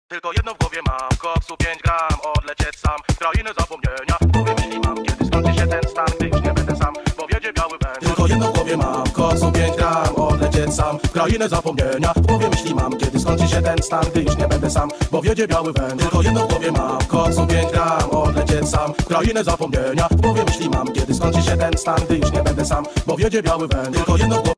Tylko jedno w głowie mam, koksu 5 gram, odlecieć sam w krainę zapomnienia. W głowie myśli mam, kiedy skończy się ten stan, gdy już nie będę sam, bo wiedzie biały węż. Tylko jedno w głowie mam, koksu 5 gram, odlecieć sam w krainę zapomnienia. W głowie myśli mam, kiedy skończy się ten stan, gdy już nie będę sam, bo wiedzie biały węż. Tylko jedno w głowie mam, koksu 5 gram, odlecieć sam w krainę zapomnienia. W głowie myśli mam, kiedy skończy się ten stan, gdy już nie będę sam, bo wiedzie biały węż. Tylko jedno w głowie